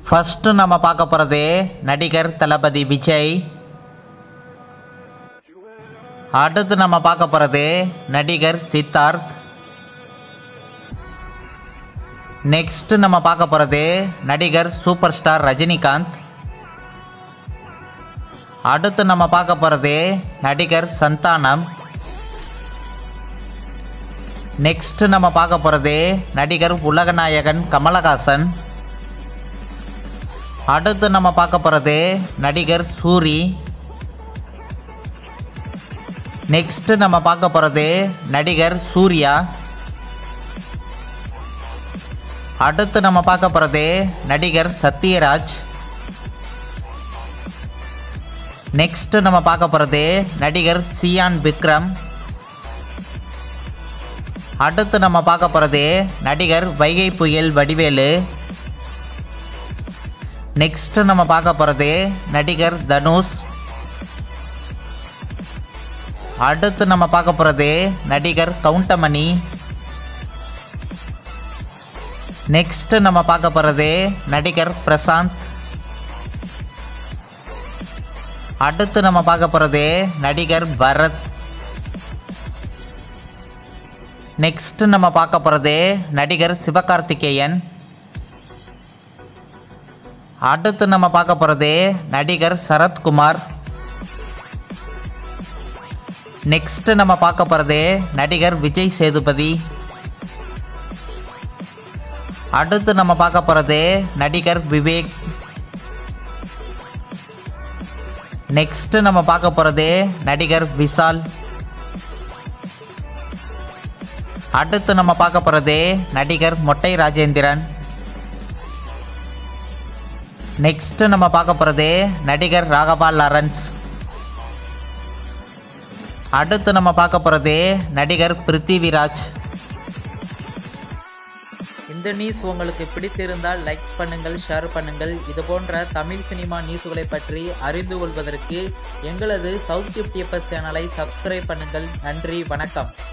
First நம்ம பார்க்க போகிறது நடிகர் தளபதி விஜய். அடுத்து நம்ம பார்க்க போகிறது நடிகர் சித்தார்த். நெக்ஸ்ட் நம்ம பார்க்க போகிறது நடிகர் சூப்பர் ஸ்டார் ரஜினிகாந்த். அடுத்து நம்ம பார்க்க போகிறது நடிகர் சந்தானம். நெக்ஸ்ட் நம்ம பார்க்க போகிறது நடிகர் உலகநாயகன் கமலஹாசன். அடுத்து நம்ம பார்க்க போகிறது நடிகர் சூரி. நெக்ஸ்ட் நம்ம பார்க்க போகிறது நடிகர் சூர்யா. அடுத்து நம்ம பார்க்க போகிறது நடிகர் சத்யராஜ். நெக்ஸ்ட் நம்ம பார்க்க போகிறது நடிகர் சியான் விக்ரம். அடுத்து நம்ம பார்க்க போகிறது நடிகர் வைகை புயல் வடிவேலு. நெக்ஸ்ட் நம்ம பார்க்க போகிறது நடிகர் தனுஷ். அடுத்து நம்ம பார்க்க போகிறது நடிகர் கவுண்டமணி. நெக்ஸ்ட் நம்ம பார்க்க போகிறது நடிகர் பிரசாந்த். அடுத்து நம்ம பார்க்க போகிறது நடிகர் பரத். நெக்ஸ்ட் நம்ம பார்க்க போகிறது நடிகர் சிவகார்த்திகேயன். அடுத்து நம்ம பார்க்க போகிறது நடிகர் சரத்குமார். நெக்ஸ்ட் நம்ம பார்க்க போகிறது நடிகர் விஜய் சேதுபதி. அடுத்து நம்ம பார்க்க போகிறது நடிகர் விவேக். நெக்ஸ்ட் நம்ம பார்க்க போகிறது நடிகர் விஷால். அடுத்து நம்ம பார்க்க போகிறது நடிகர் மொட்டை ராஜேந்திரன். நெக்ஸ்ட் நம்ம பார்க்க போகிறது நடிகர் ராகவா லாரன்ஸ். அடுத்து நம்ம பார்க்க போகிறது நடிகர் பிருத்திவிராஜ். இந்த நியூஸ் உங்களுக்கு பிடித்திருந்தால் லைக்ஸ் பண்ணுங்கள், ஷேர் பண்ணுங்கள். இது போன்ற தமிழ் சினிமா நியூஸ்களை பற்றி அறிந்து கொள்வதற்கு எங்களது சவுத் டிப்டிஎஃப்எஸ் சேனலை சப்ஸ்கிரைப் பண்ணுங்கள். நன்றி, வணக்கம்.